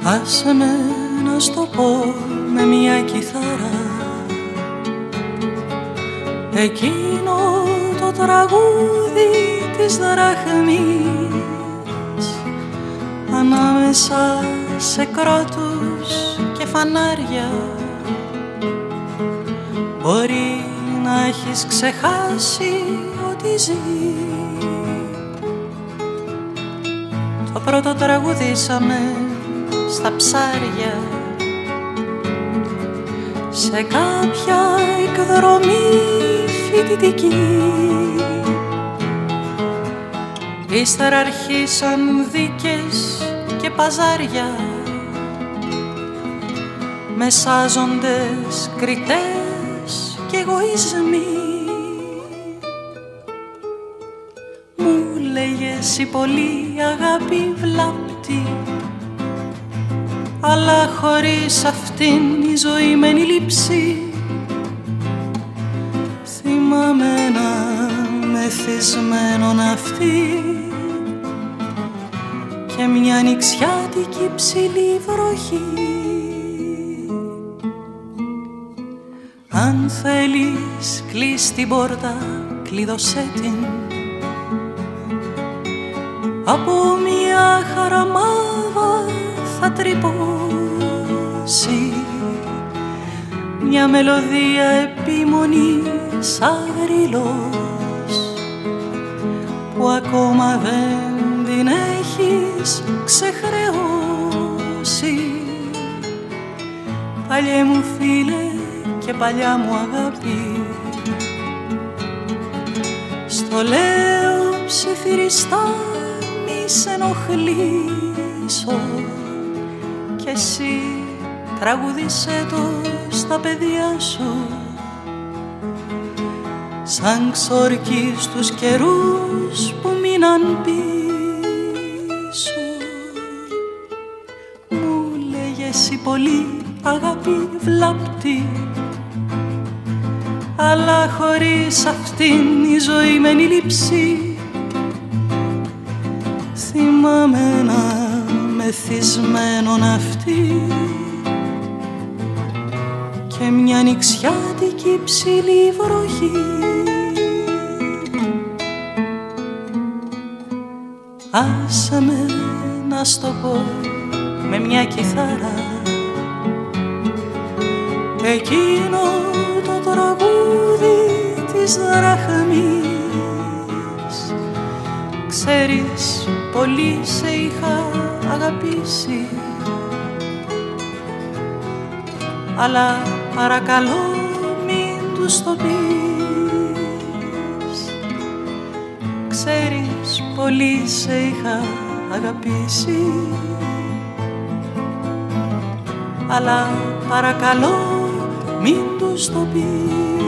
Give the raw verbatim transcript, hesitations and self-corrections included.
Άσε με να στο πω με μια κιθάρα, εκείνο το τραγούδι της δραχμής, ανάμεσα σε κρότους και φανάρια. Μπορεί να έχεις ξεχάσει ότι ζει. Το πρώτο τραγουδήσαμε στα ψάρια, σε κάποια εκδρομή φοιτητική. Ύστερα αρχίσαν δίκες και παζάρια, μεσάζοντες, κριτές και εγωισμοί. Μου λέγες η πολύ αγάπη βλάπτει, αλλά χωρίς αυτήν η ζωή μένει λήψη. Θυμάμαι ένα μεθυσμένο ναυτί και μια νηξιάτικη ψηλή βροχή. Αν θέλεις κλείς την πόρτα, κλείδωσέ την, από μια χαραμάδα θα τρυπώσει μια μελωδία επίμονη σαν γρυλός, που ακόμα δεν την έχεις ξεχρεώσει. Παλιέ μου φίλε και παλιά μου αγάπη, στο λέω ψιθυριστά μη σ' ενοχλήσω, κι εσύ τραγουδίσέ το στα παιδιά σου, σαν ξόρκι στους καιρούς που μείναν πίσω. Μου λέγες η πολύ αγάπη βλάπτει, αλλά χωρίς αυτήν η ζωή μένει λήψη. Θυμάμαι ένα μεθυσμένο ναυτί και μια νηξιάτικη ψηλή βροχή. Άσε με να στο πω με μια κιθάρα, εκείνο το τραγούδι της δραχμής. Ξέρεις, πολύ σε είχα αγαπήσει, αλλά παρακαλώ μην τους το πεις. Ξέρεις, πολύ σε είχα αγαπήσει, αλλά παρακαλώ μην τους το πεις.